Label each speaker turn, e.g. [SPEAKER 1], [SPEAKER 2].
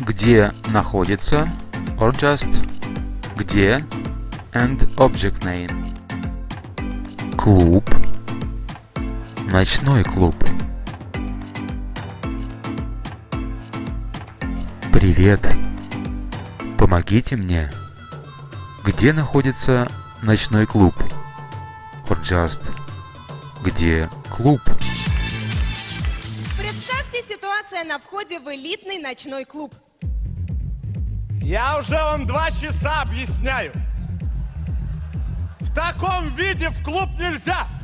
[SPEAKER 1] где находится, or just где and object name. Клуб, ночной клуб. Привет, помогите мне. Где находится ночной клуб, or just где клуб.
[SPEAKER 2] Представьте, ситуация на входе в элитный ночной клуб.
[SPEAKER 3] Я уже вам 2 часа объясняю. В таком виде в клуб нельзя.